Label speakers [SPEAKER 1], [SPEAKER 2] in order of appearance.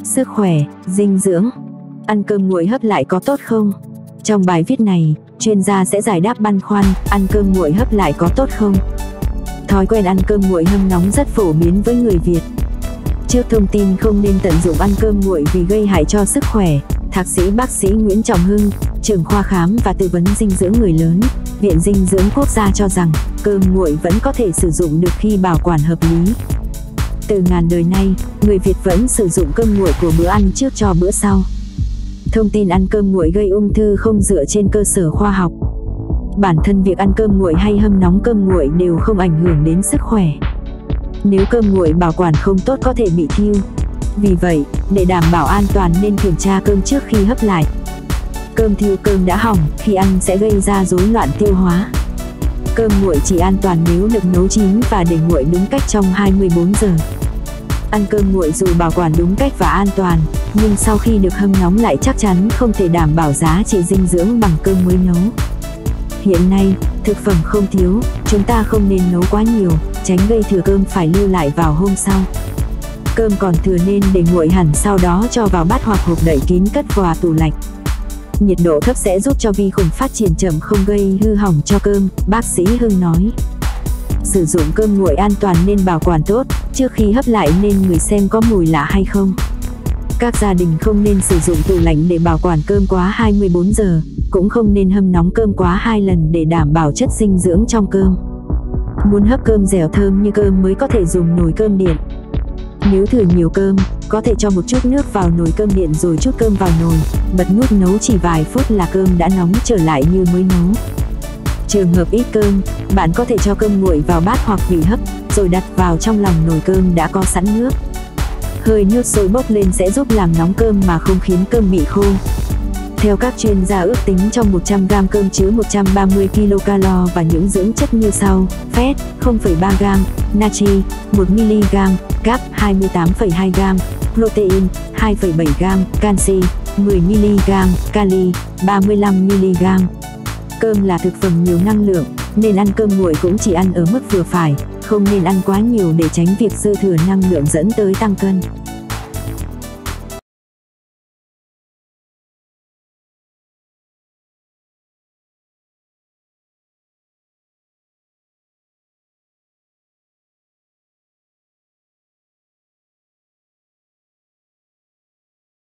[SPEAKER 1] Sức khỏe, dinh dưỡng. Ăn cơm nguội hấp lại có tốt không? Trong bài viết này, chuyên gia sẽ giải đáp băn khoăn, ăn cơm nguội hấp lại có tốt không? Thói quen ăn cơm nguội hâm nóng rất phổ biến với người Việt. Trước thông tin không nên tận dụng ăn cơm nguội vì gây hại cho sức khỏe, Thạc sĩ bác sĩ Nguyễn Trọng Hưng, trưởng khoa khám và tư vấn dinh dưỡng người lớn, Viện Dinh dưỡng Quốc gia cho rằng, cơm nguội vẫn có thể sử dụng được khi bảo quản hợp lý. Từ ngàn đời nay, người Việt vẫn sử dụng cơm nguội của bữa ăn trước cho bữa sau. Thông tin ăn cơm nguội gây ung thư không dựa trên cơ sở khoa học. Bản thân việc ăn cơm nguội hay hâm nóng cơm nguội đều không ảnh hưởng đến sức khỏe. Nếu cơm nguội bảo quản không tốt có thể bị thiêu. Vì vậy, để đảm bảo an toàn nên kiểm tra cơm trước khi hấp lại. Cơm thiêu, cơm đã hỏng, khi ăn sẽ gây ra rối loạn tiêu hóa. Cơm nguội chỉ an toàn nếu được nấu chín và để nguội đúng cách trong 24 giờ. Ăn cơm nguội dù bảo quản đúng cách và an toàn, nhưng sau khi được hâm nóng lại chắc chắn không thể đảm bảo giá trị dinh dưỡng bằng cơm mới nấu. Hiện nay, thực phẩm không thiếu, chúng ta không nên nấu quá nhiều, tránh gây thừa cơm phải lưu lại vào hôm sau. Cơm còn thừa nên để nguội hẳn, sau đó cho vào bát hoặc hộp đậy kín cất vào tủ lạnh. Nhiệt độ thấp sẽ giúp cho vi khuẩn phát triển chậm, không gây hư hỏng cho cơm, bác sĩ Hưng nói. Sử dụng cơm nguội an toàn nên bảo quản tốt, trước khi hấp lại nên người xem có mùi lạ hay không. Các gia đình không nên sử dụng tủ lạnh để bảo quản cơm quá 24 giờ, cũng không nên hâm nóng cơm quá 2 lần để đảm bảo chất dinh dưỡng trong cơm. Muốn hấp cơm dẻo thơm như cơm mới có thể dùng nồi cơm điện. Nếu thừa nhiều cơm, có thể cho một chút nước vào nồi cơm điện rồi trút cơm vào nồi, bật nút nấu chỉ vài phút là cơm đã nóng trở lại như mới nấu. Trường hợp ít cơm, bạn có thể cho cơm nguội vào bát hoặc vỉ hấp, rồi đặt vào trong lòng nồi cơm đã có sẵn nước. Hơi nước sôi bốc lên sẽ giúp làm nóng cơm mà không khiến cơm bị khô. Theo các chuyên gia, ước tính trong 100g cơm chứa 130 kcal và những dưỡng chất như sau: phét 0,3g, natri 1mg, cáp 28,2g, protein 2,7g, canxi 10mg, kali 35mg. Cơm là thực phẩm nhiều năng lượng, nên ăn cơm nguội cũng chỉ ăn ở mức vừa phải, không nên ăn quá nhiều để tránh việc dư thừa năng lượng dẫn tới tăng cân.